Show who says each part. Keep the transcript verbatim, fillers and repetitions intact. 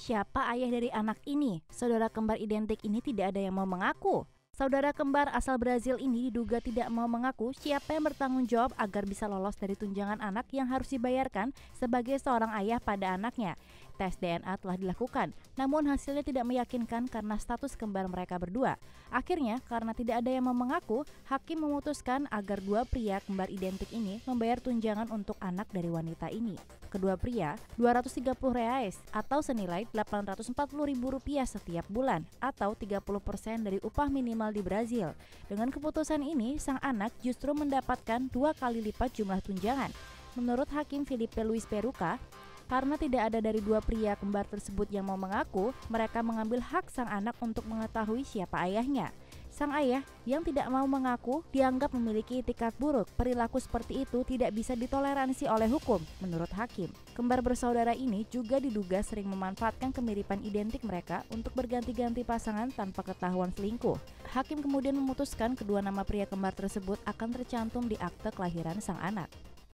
Speaker 1: Siapa ayah dari anak ini? Saudara kembar identik ini tidak ada yang mau mengaku. Saudara kembar asal Brazil ini diduga tidak mau mengaku siapa yang bertanggung jawab agar bisa lolos dari tunjangan anak yang harus dibayarkan sebagai seorang ayah pada anaknya. Tes D N A telah dilakukan, namun hasilnya tidak meyakinkan karena status kembar mereka berdua. Akhirnya, karena tidak ada yang mau mengaku, hakim memutuskan agar dua pria kembar identik ini membayar tunjangan untuk anak dari wanita ini. Kedua pria, dua ratus tiga puluh reais atau senilai delapan ratus empat puluh ribu rupiah setiap bulan atau tiga puluh persen dari upah minimal di Brazil. Dengan keputusan ini, sang anak justru mendapatkan dua kali lipat jumlah tunjangan. Menurut Hakim Felipe Luis Peruca, karena tidak ada dari dua pria kembar tersebut yang mau mengaku, mereka mengambil hak sang anak untuk mengetahui siapa ayahnya. Sang ayah yang tidak mau mengaku dianggap memiliki itikat buruk. Perilaku seperti itu tidak bisa ditoleransi oleh hukum, menurut hakim. Kembar bersaudara ini juga diduga sering memanfaatkan kemiripan identik mereka untuk berganti-ganti pasangan tanpa ketahuan selingkuh. Hakim kemudian memutuskan kedua nama pria kembar tersebut akan tercantum di akte kelahiran sang anak.